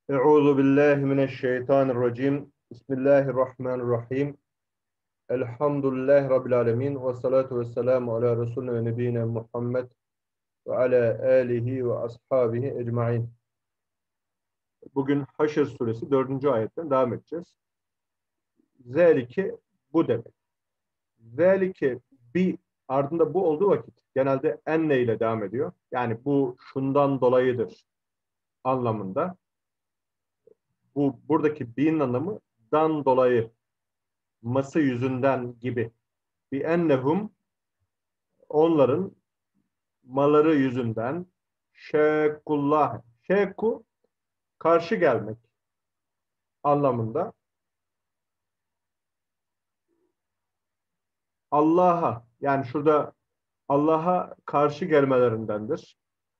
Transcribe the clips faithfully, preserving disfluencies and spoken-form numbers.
Euzu billahi mineşşeytanirracim. Bismillahirrahmanirrahim. Elhamdülillahi Rabbil alemin. Ve salatu ve selamu ala Resulüne ve nebiyine Muhammed ve ala alihi ve ashabihi ecmain. Bugün Haşr suresi dördüncü ayetten devam edeceğiz. Zelike bu demek. Zelike bir ardında bu olduğu vakit genelde enne ile devam ediyor. Yani bu şundan dolayıdır anlamında. Bu buradaki bin anlamı dan dolayı, ması yüzünden gibi. Bir ennehum onların maları yüzünden şekullah. Şeku karşı gelmek anlamında. Allah'a yani şurada Allah'a karşı gelmelerindendir.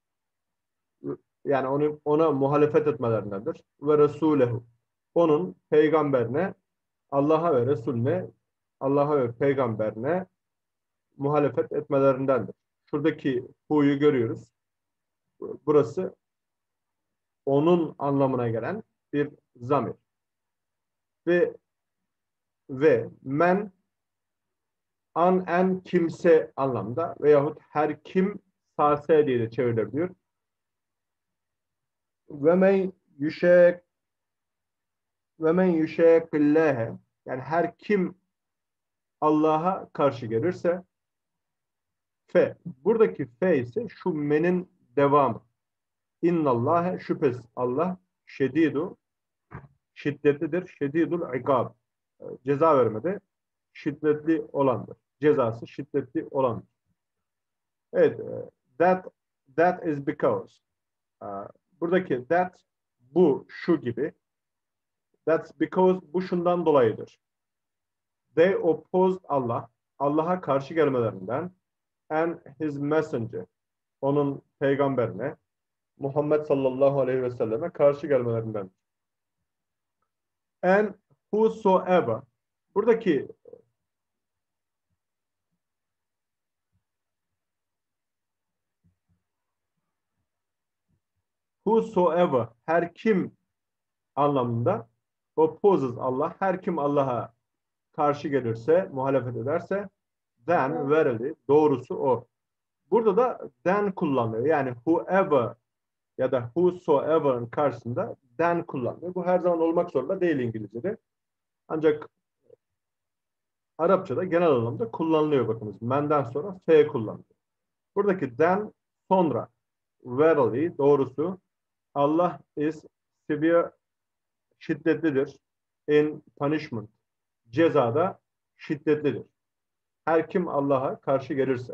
Yani onu, ona muhalefet etmelerindendir. Ve Resulehu. Onun peygamberine, Allah'a ve Resulüne, Allah'a ve peygamberine muhalefet etmelerindendir. Şuradaki hu'yu görüyoruz. Burası onun anlamına gelen bir zamir. Ve ve men an en kimse anlamda veyahut her kim sase diye de çevrilebiliyor. Ve men yüşek ve men yüşekillâhe yani her kim Allah'a karşı gelirse fe. Buradaki fe ise şu menin devamı. İnnallâhe şüphesiz Allah şedidu şiddetlidir. Şedidul ikab. Ceza vermede şiddetli olandır. Cezası şiddetli olandır. Evet. That that is because. Buradaki that bu şu gibi. That's because bu şundan dolayıdır. They opposed Allah. Allah'a karşı gelmelerinden and his messenger. Onun peygamberine Muhammed sallallahu aleyhi ve selleme karşı gelmelerinden. And whosoever. Buradaki whosoever her kim anlamında opposes Allah. Her kim Allah'a karşı gelirse, muhalefet ederse then verily doğrusu o. Burada da then kullanılıyor. Yani whoever ya da whosoever'ın karşısında then kullanılıyor. Bu her zaman olmak zorunda değil İngilizce'de. Ancak Arapçada genel anlamda kullanılıyor bakınız. Men'den sonra f kullanılıyor. Buradaki then sonra verily doğrusu Allah is severe şiddetlidir. In punishment cezada şiddetlidir. Her kim Allah'a karşı gelirse.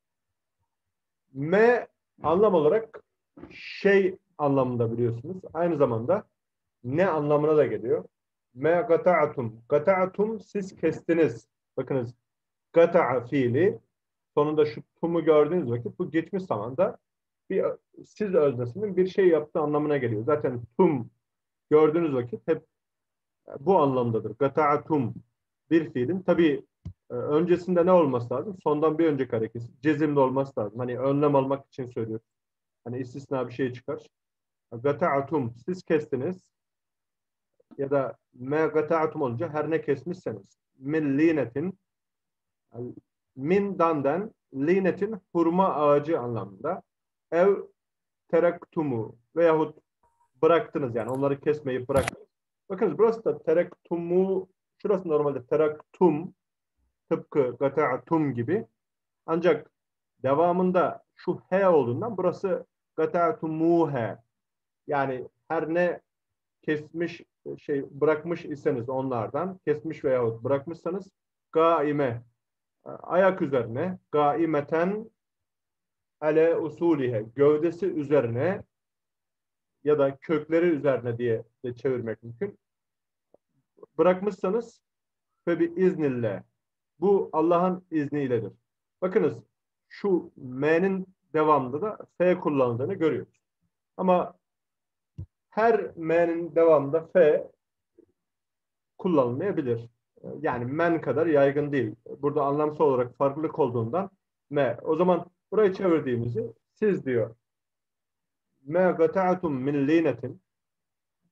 Me anlam olarak şey anlamında biliyorsunuz. Aynı zamanda ne anlamına da geliyor. Me gata'atum. Gata'atum siz kestiniz. Bakınız gata'a fiili sonunda şu tumu gördüğünüz vakit bu geçmiş zamanda bir siz öznesinin bir şey yaptığı anlamına geliyor. Zaten tum gördüğünüz vakit hep bu anlamdadır. Gata'atum bir fiilin tabii öncesinde ne olması lazım? Sondan bir önceki hareketi cezimli olması lazım. Hani önlem almak için söylüyorum. Hani istisna bir şey çıkar. Gata'atum siz kestiniz ya da me gata'atum olunca her ne kesmişseniz min linetin min dandan linetin hurma ağacı anlamında ev teraktumu veyahut bıraktınız yani onları kesmeyi bıraktınız. Bakınız burası da teraktumu şurası normalde teraktum tıpkı gata'atum gibi ancak devamında şu he olduğundan burası gata'tumuhe yani her ne kesmiş şey bırakmış iseniz onlardan kesmiş veyahut bırakmışsanız gaime ayak üzerine gaimeten ale usulihe gövdesi üzerine ya da kökleri üzerine diye de çevirmek mümkün. Bırakmışsanız fe bi iznillah bu Allah'ın izniyledir. Bakınız şu m'nin devamında da f kullanıldığını görüyoruz. Ama her m'nin devamında f kullanılmayabilir. Yani men kadar yaygın değil. Burada anlamsal olarak farklılık olduğundan me. O zaman burayı çevirdiğimizi siz diyor. Me gata'tum min linetin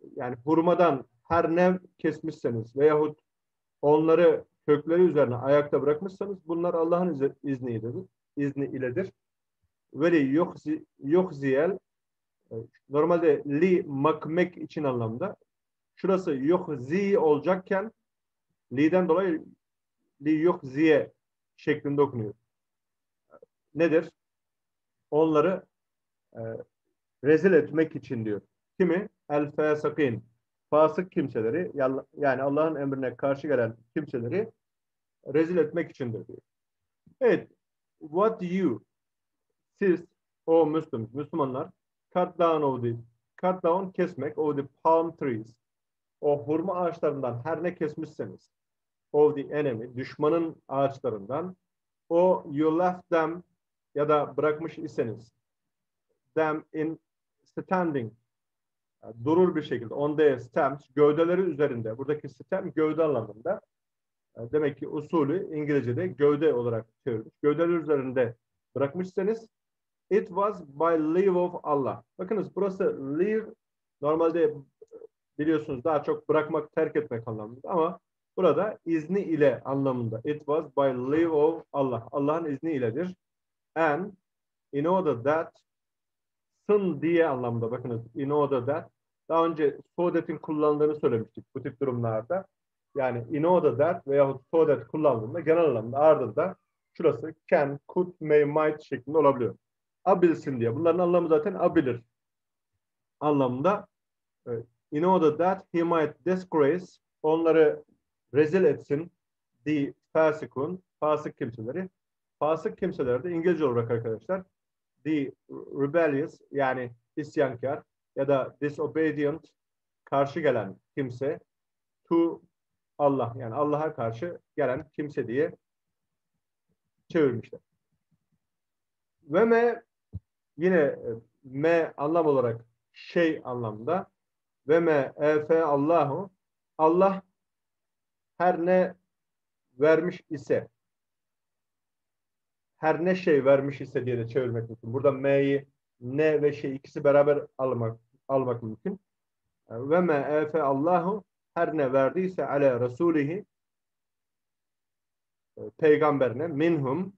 yani hurmadan her ne kesmişseniz veyahut onları kökleri üzerine ayakta bırakmışsanız bunlar Allah'ın izi- izniyle, izni iledir. Veli yuhzi, yuhziyel normalde li makmek için anlamda. Şurası yuhzi olacakken li'den dolayı li yuhziye şeklinde okunuyor. Nedir? Onları e, rezil etmek için diyor. Kimi? El fasikin. Fasık kimseleri yani Allah'ın emrine karşı gelen kimseleri rezil etmek içindir diyor. Evet. What you siz o Müslüm, Müslümanlar cut down of the cut down kesmek of the palm trees o hurma ağaçlarından her ne kesmişseniz of the enemy düşmanın ağaçlarından o you left them ya da bırakmış iseniz them in standing durur bir şekilde on the stems gövdeleri üzerinde buradaki stem gövde anlamında demek ki usulü İngilizce'de gövde olarak çevirmiş. Gövdeler üzerinde bırakmışsanız it was by leave of Allah. Bakınız burası leave normalde biliyorsunuz daha çok bırakmak, terk etmek anlamında ama burada izni ile anlamında. It was by leave of Allah. Allah'ın izni iledir. And in order that sın diye anlamda bakınız in order that daha önce so that'in kullanıldığını söylemiştik bu tip durumlarda. Yani in order that veyahut so that kullanıldığında genel anlamda ardında şurası can, could, may, might şeklinde olabiliyor. Abilsin diye. Bunların anlamı zaten abilir anlamında. In order that he might disgrace onları rezil etsin the fasikun fasık kimseleri. Fasık kimseler de İngilizce olarak arkadaşlar the rebellious yani isyankar ya da disobedient karşı gelen kimse to Allah yani Allah'a karşı gelen kimse diye çevirmişler. Ve me yine me anlam olarak şey anlamda ve me efe Allahu Allah her ne vermiş ise her ne şey vermiş ise diye de çevirmek mümkün. Burada me'yi ne ve şey ikisi beraber almak almak mümkün. Ve me efe Allahu her ne verdiyse ale rasulihi peygamberine minhum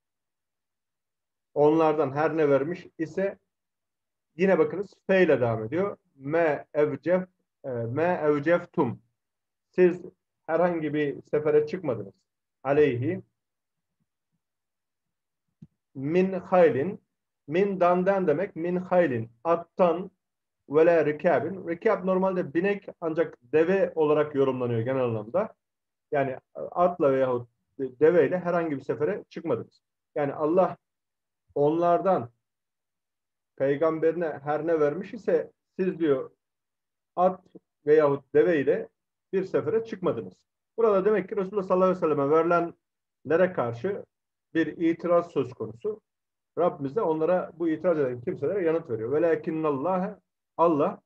onlardan her ne vermiş ise yine bakınız fe ile devam ediyor. Me evcef me evceftum siz herhangi bir sefere çıkmadınız. Aleyhi min haylin min dandan demek min haylin attan ve la rikabin. Rikab normalde binek ancak deve olarak yorumlanıyor genel anlamda. Yani atla veyahut deveyle herhangi bir sefere çıkmadınız. Yani Allah onlardan peygamberine her ne vermiş ise siz diyor at veyahut deveyle bir sefere çıkmadınız. Burada demek ki Resulullah sallallahu aleyhi ve selleme verilenlere karşı bir itiraz söz konusu. Rabbimiz de onlara bu itiraz eden kimselere yanıt veriyor. Velakinnallâhe Allah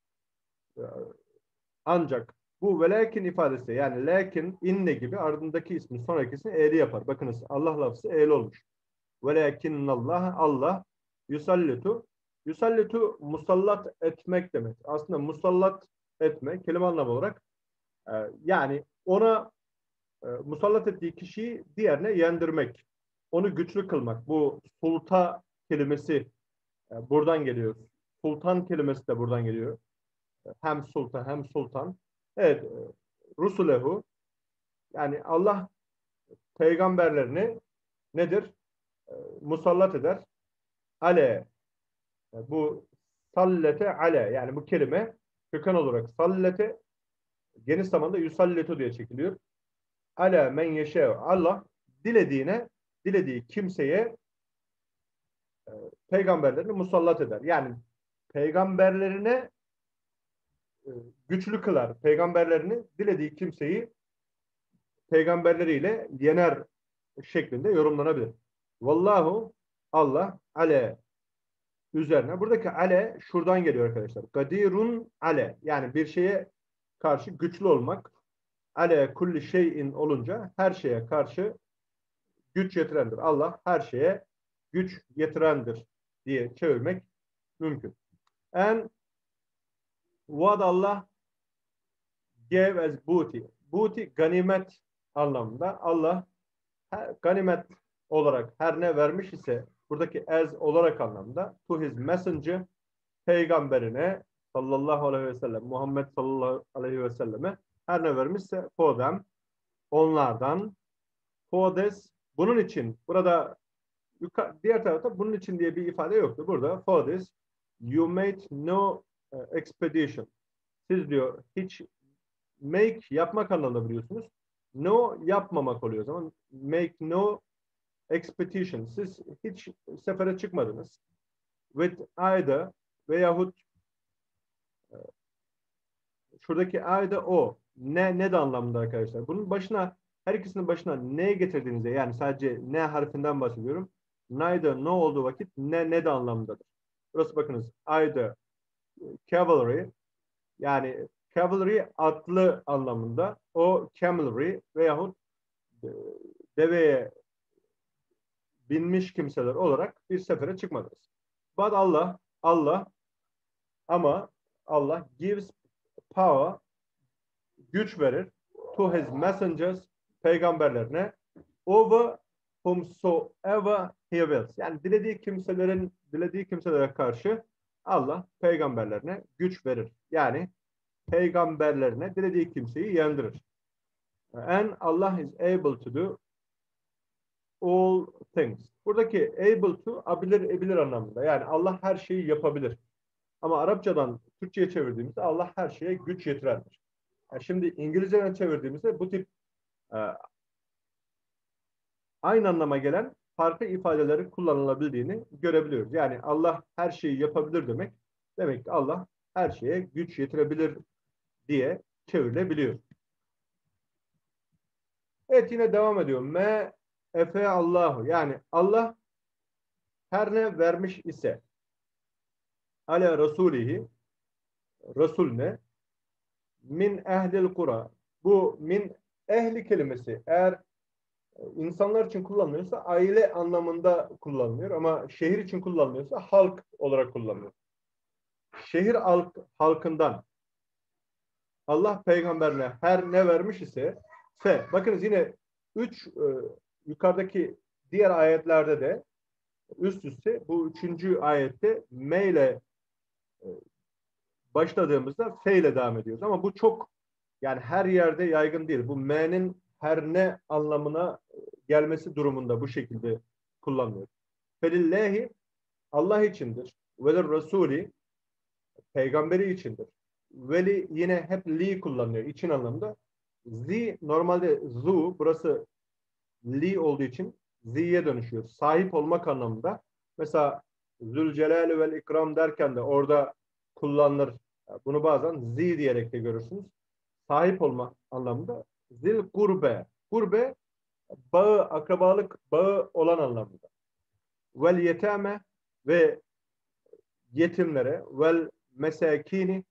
ancak bu velakin ifadesi yani lakin inne gibi ardındaki ismin sonrakisini e'li yapar. Bakınız Allah lafzı e'li olmuş. Velakinnallâhe Allah yusallitu yusallitu musallat etmek demek. Aslında musallat etme kelime anlamı olarak e, yani ona e, musallat ettiği kişiyi diğerine yendirmek. Onu güçlü kılmak. Bu sulta kelimesi e, buradan geliyor. Sultan kelimesi de buradan geliyor. Hem sultan hem sultan. Evet. Rusulehu yani Allah peygamberlerini nedir? E, musallat eder. Ale bu sallete ale yani bu kelime köken olarak sallete geniş zamanda yusalletu diye çekiliyor. Ale men yeşev Allah dilediğine dilediği kimseye e, peygamberlerini musallat eder. Yani peygamberlerine e, güçlü kılar. Peygamberlerini dilediği kimseyi peygamberleriyle yener şeklinde yorumlanabilir. Vallahu Allah ale üzerine. Buradaki ale şuradan geliyor arkadaşlar. Kadirun ale yani bir şeye karşı güçlü olmak. Ale kulli şeyin olunca her şeye karşı güç yetirendir. Allah her şeye güç yetirendir diye çevirmek mümkün. En What Allah gave as booty. Booty ganimet anlamında. Allah her, ganimet olarak her ne vermiş ise buradaki as olarak anlamda to his messenger peygamberine sallallahu aleyhi ve sellem Muhammed sallallahu aleyhi ve selleme her ne vermişse for them onlardan for this bunun için burada diğer tarafta bunun için diye bir ifade yoktu. Burada for this you made no uh, expedition. Siz diyor hiç make yapmak anlamında biliyorsunuz. No yapmamak oluyor o zaman. Make no expedition. Siz hiç sefere çıkmadınız. With either veyahut şuradaki either o. Ne ne de anlamında arkadaşlar. Bunun başına her ikisinin başına ne getirdiğinizde yani sadece ne harfinden bahsediyorum. Neither no olduğu vakit ne ne de anlamındadır. Burası bakınız either cavalry yani cavalry atlı anlamında o camelry veyahut deveye binmiş kimseler olarak bir sefere çıkmadınız. But Allah Allah ama Allah gives power güç verir to his messengers peygamberlerine over whomsoever he wills. Yani dilediği kimselerin dilediği kimselere karşı Allah peygamberlerine güç verir. Yani peygamberlerine dilediği kimseyi yendirir. And Allah is able to do all things. Buradaki able to abilir ebilir anlamında. Yani Allah her şeyi yapabilir. Ama Arapçadan Türkçe'ye çevirdiğimizde Allah her şeye güç yetirendir. Yani şimdi İngilizceden çevirdiğimizde bu tip e, aynı anlama gelen farklı ifadeleri kullanılabildiğini görebiliyoruz. Yani Allah her şeyi yapabilir demek. Demek ki Allah her şeye güç yetirebilir diye çevrilebiliyor. Evet yine devam ediyor. Me efe Allahu. Yani Allah her ne vermiş ise ale Resulihi Resulüne min ehlil kura. Bu min ehli kelimesi eğer insanlar için kullanılıyorsa aile anlamında kullanılıyor ama şehir için kullanılıyorsa halk olarak kullanılıyor. Şehir halk, halkından Allah peygamberine her ne vermiş ise fe. Bakınız yine üç e, yukarıdaki diğer ayetlerde de üst üste bu üçüncü ayette me ile e, başladığımızda fe ile devam ediyoruz. Ama bu çok yani her yerde yaygın değil. Bu me'nin her ne anlamına gelmesi durumunda bu şekilde kullanılıyor. Felillahi Allah içindir. Velir Resulü peygamberi içindir. Veli yine hep li kullanılıyor. İçin anlamında. Zi normalde zu burası li olduğu için zi'ye dönüşüyor. Sahip olmak anlamında. Mesela Zülcelal vel ikram derken de orada kullanılır. Bunu bazen zi diyerek de görürsünüz. Sahip olma anlamında. Zil kurbe. Kurbe bağı, akrabalık bağı olan anlamında. Vel yetame ve yetimlere vel mesakini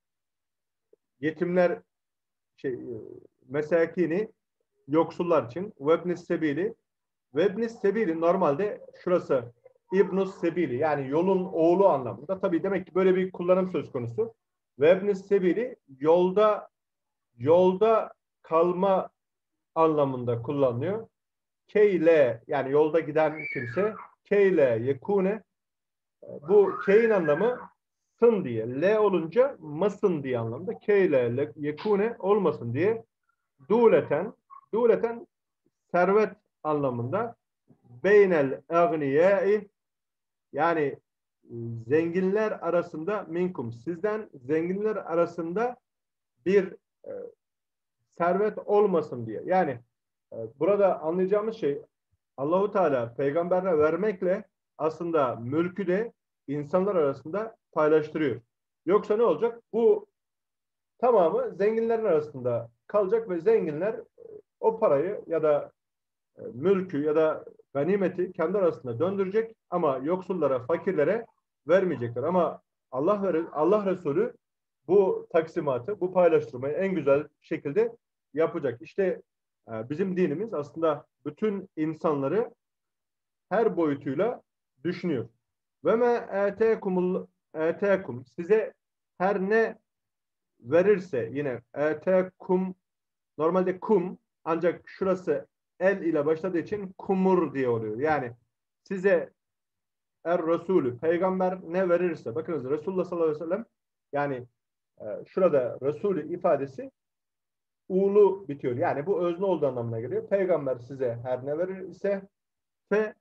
yetimler şey mesakini yoksullar için vebnis sebili vebnis sebili normalde şurası İbnus sebili yani yolun oğlu anlamında. Tabii demek ki böyle bir kullanım söz konusu. Vebnis sebili yolda yolda kalma anlamında kullanılıyor. Keyle yani yolda giden kimse keyle yekune bu keyin anlamı sın diye. L olunca masın diye anlamda. Keyle yekune olmasın diye. Duleten duleten servet anlamında. Beynel agniyai yani zenginler arasında minkum sizden zenginler arasında bir e, servet olmasın diye. Yani e, burada anlayacağımız şey Allahu Teala peygamberine vermekle aslında mülkü de insanlar arasında paylaştırıyor. Yoksa ne olacak? Bu tamamı zenginlerin arasında kalacak ve zenginler o parayı ya da e, mülkü ya da ganimeti kendi arasında döndürecek ama yoksullara, fakirlere vermeyecekler. Ama Allah verir, Allah Resulü bu taksimatı, bu paylaştırmayı en güzel şekilde yapacak. İşte e, bizim dinimiz aslında bütün insanları her boyutuyla düşünüyor. Ve me etekumul etekum size her ne verirse yine etekum, normalde kum, ancak şurası el ile başladığı için kumur diye oluyor. Yani size er Resulü, peygamber ne verirse, bakınız Resulullah sallallahu aleyhi ve sellem, yani e, şurada Resulü ifadesi u'lu bitiyor. Yani bu özne olduğu anlamına geliyor. Peygamber size her ne verirse, fe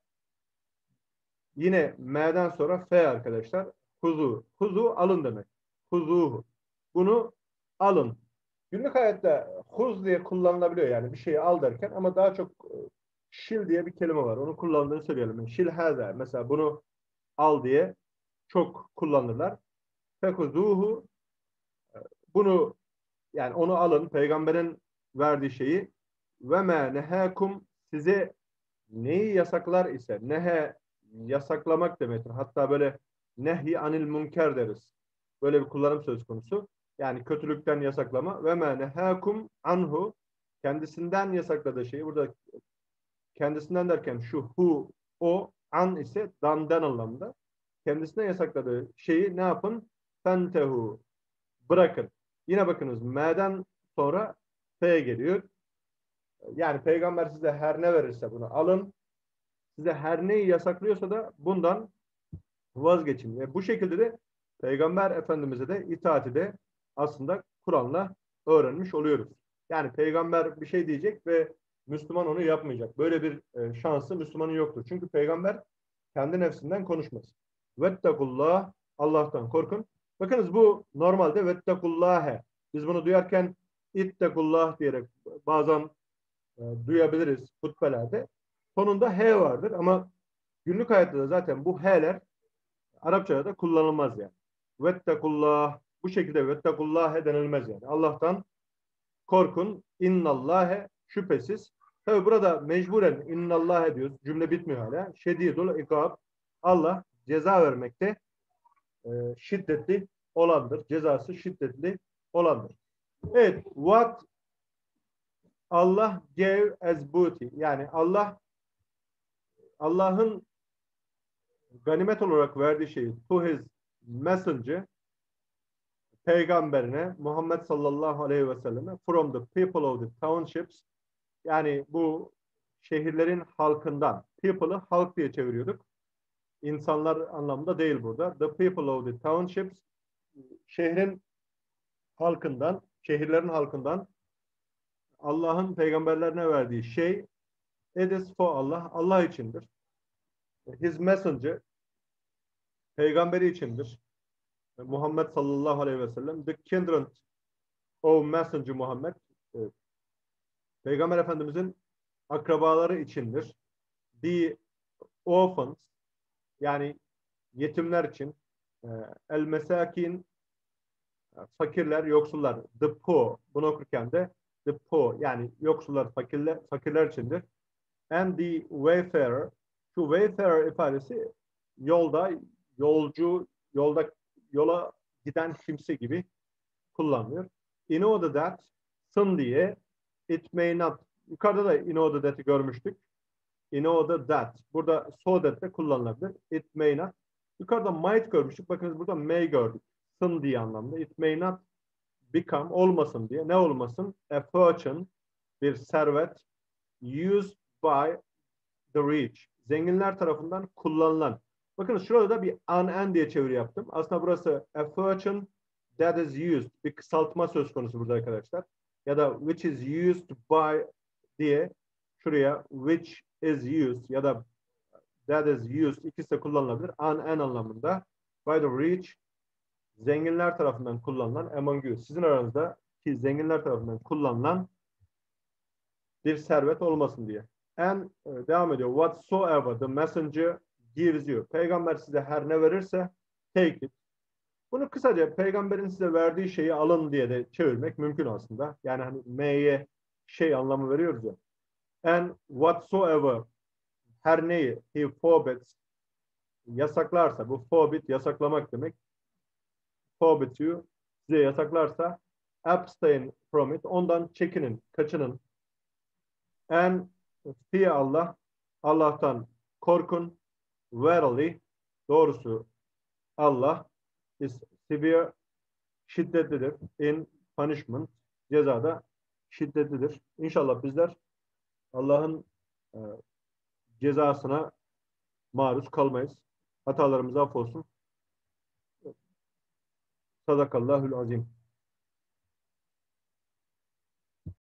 yine m'den sonra fe arkadaşlar. Huzu. Huzu alın demek. Huzuhu. Bunu alın. Günlük hayatta huz diye kullanılabiliyor, yani bir şeyi al derken, ama daha çok e, şil diye bir kelime var. Onu kullandığını söyleyelim. Yani şil haza. Mesela bunu al diye çok kullanırlar. Fekuzuhu, bunu, yani onu alın, peygamberin verdiği şeyi. Ve me nehakum, size neyi yasaklar ise, nehe yasaklamak demektir. Hatta böyle nehy anil münker deriz. Böyle bir kullanım söz konusu. Yani kötülükten yasaklama. Ve me nehakum anhu, kendisinden yasakladığı şeyi, burada kendisinden derken şu hu, o, an ise dandan anlamında. Kendisine yasakladığı şeyi ne yapın? Fentehu, bırakın. Yine bakınız me'den sonra fe geliyor. Yani peygamber size her ne verirse bunu alın. Size her neyi yasaklıyorsa da bundan vazgeçin. Ve bu şekilde de peygamber efendimize de itaati de aslında Kur'an'la öğrenmiş oluyoruz. Yani peygamber bir şey diyecek ve Müslüman onu yapmayacak. Böyle bir e, şansı Müslümanın yoktur. Çünkü peygamber kendi nefsinden konuşmaz. Vettekullah, Allah'tan korkun. Bakınız bu normalde vettekullâhe. Biz bunu duyarken ittekullah diyerek bazen e, duyabiliriz hutbelerde. Sonunda he vardır ama günlük hayatta da zaten bu he'ler Arapçada da kullanılmaz yani. Vettekullah, bu şekilde vettekullâhe denilmez yani. Allah'tan korkun. İnnallâhe, şüphesiz. Tabi burada mecburen innallâhe diyoruz. Cümle bitmiyor hala. Şedidul ikab, Allah ceza vermekte e, şiddetli olandır. Cezası şiddetli olandır. Evet. What Allah gave as booty. Yani Allah Allah'ın ganimet olarak verdiği şeyi to his messenger, peygamberine Muhammed sallallahu aleyhi ve selleme, from the people of the townships, yani bu şehirlerin halkından, people'ı halk diye çeviriyorduk. İnsanlar anlamında değil burada. The people of the townships, şehrin halkından, şehirlerin halkından Allah'ın peygamberlerine verdiği şey, it is for Allah, Allah içindir. His messenger, peygamberi içindir. Muhammed sallallahu aleyhi ve sellem, the kindred of messenger Muhammed, evet, Peygamber Efendimizin akrabaları içindir. The orphans, yani yetimler için, el mesakin, fakirler, yoksullar, the poor, bunu okurken de the poor, yani yoksullar, fakirler, fakirler içindir. And the wayfarer, şu wayfarer ifadesi yolda, yolcu, yolda yola giden kimse gibi kullanılıyor. In order that, sın diye, it may not, yukarıda da in order that'i görmüştük. In order that, burada so that de kullanılabilir. It may not. Yukarıda might görmüştük. Bakınız burada may gördük. Sın diye anlamda. It may not become, olmasın diye. Ne olmasın? A fortune, bir servet, used by the rich. Zenginler tarafından kullanılan. Bakınız şurada da bir an and diye çeviri yaptım. Aslında burası a fortune that is used. Bir kısaltma söz konusu burada arkadaşlar. Ya da which is used by diye şuraya which is used ya da that is used, ikisi de kullanılabilir. An and anlamında. By the rich, zenginler tarafından kullanılan, among you, sizin aranızda ki zenginler tarafından kullanılan bir servet olmasın diye. And e, devam ediyor. Whatsoever the messenger gives you. Peygamber size her ne verirse take it. Bunu kısaca peygamberin size verdiği şeyi alın diye de çevirmek mümkün aslında. Yani hani M'ye şey anlamı veriyoruz ya. And whatsoever, her neyi he forbids, yasaklarsa, bu forbid yasaklamak demek. Forbid you, size yasaklarsa abstain from it, ondan çekinin, kaçının. And fear Allah, Allah'tan korkun. Verily, doğrusu Allah is severe, şiddetlidir. In punishment, cezada şiddetlidir. İnşallah bizler Allah'ın e, cezasına maruz kalmayız. Hatalarımız affolsun. Sadakallahül azim.